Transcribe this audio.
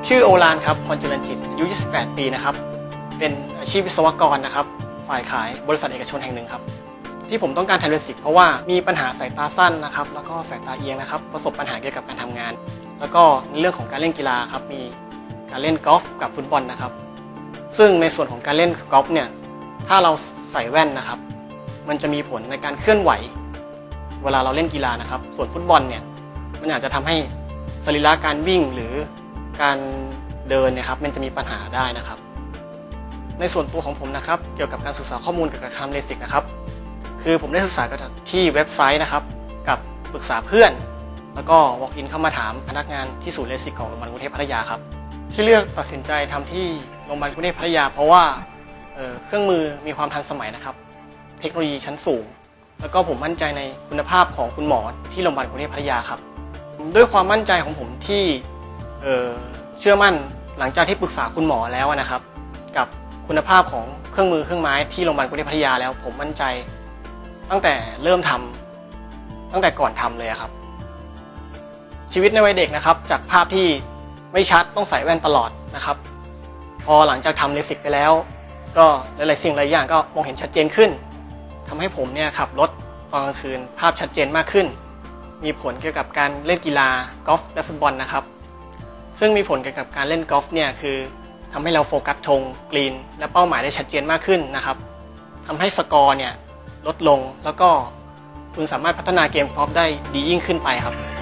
ชื่อโอฬารครับพรเจริญจิตอายุ28 ปีนะครับเป็นอาชีพวิศวกรนะครับฝ่ายขายบริษัทเอกชนแห่งหนึ่งครับที่ผมต้องการทำเลสิกเพราะว่ามีปัญหาสายตาสั้นนะครับแล้วก็สายตาเอียงนะครับประสบปัญหาเกี่ยวกับการทำงานแล้วก็ในเรื่องของการเล่นกีฬาครับมีการเล่นกอล์ฟกับฟุตบอลนะครับซึ่งในส่วนของการเล่นกอล์ฟเนี่ยถ้าเราใส่แว่นนะครับมันจะมีผลในการเคลื่อนไหวเวลาเราเล่นกีฬานะครับส่วนฟุตบอลเนี่ยมันอาจจะทำให้สรีระการวิ่งหรือการเดินเนี่ยครับมันจะมีปัญหาได้นะครับในส่วนตัวของผมนะครับเกี่ยวกับการศึกษาข้อมูลเกี่ยวกับการเลสิกนะครับคือผมได้ศึกษาที่เว็บไซต์นะครับกับปรึกษาเพื่อนแล้วก็ walk in เข้ามาถามพนักงานที่ศูนย์เลสิกของโรงพยาบาลกรุงเทพพัทยาครับที่เลือกตัดสินใจทำที่โรงพยาบาลกรุงเทพพัทยาเพราะว่าเครื่องมือมีความทันสมัยนะครับเทคโนโลยีชั้นสูงแล้วก็ผมมั่นใจในคุณภาพของคุณหมอที่โรงพยาบาลกรุงเทพพัทยาครับด้วยความมั่นใจของผมที่เชื่อมั่นหลังจากที่ปรึกษาคุณหมอแล้วนะครับกับคุณภาพของเครื่องมือเครื่องไม้ที่โรงพยาบาลกรุงเทพพัทยาแล้วผมมั่นใจตั้งแต่เริ่มทำตั้งแต่ก่อนทำเลยครับชีวิตในวัยเด็กนะครับจากภาพที่ไม่ชัดต้องใส่แว่นตลอดนะครับพอหลังจากทำเลสิกไปแล้วก็หลายๆสิ่งหลายอย่างก็มองเห็นชัดเจนขึ้นทำให้ผมเนี่ยขับรถตอนกลางคืนภาพชัดเจนมากขึ้นมีผลเกี่ยวกับการเล่นกีฬากอล์ฟและฟุตบอลนะครับซึ่งมีผลเกี่ยวกับการเล่นกอล์ฟเนี่ยคือทำให้เราโฟกัสธงกรีนและเป้าหมายได้ชัดเจนมากขึ้นนะครับทำให้สกอร์เนี่ยลดลงแล้วก็คุณสามารถพัฒนาเกมกอล์ฟได้ดียิ่งขึ้นไปครับ